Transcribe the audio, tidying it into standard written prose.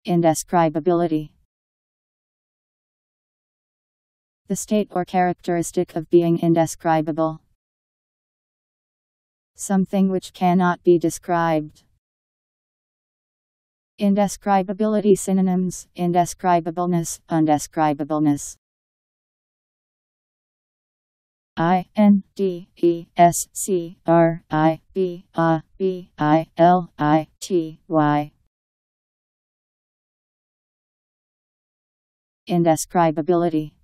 Indescribability. The state or characteristic of being indescribable. Something which cannot be described. Indescribability synonyms: indescribableness, undescribableness. Indescribability. Indescribability.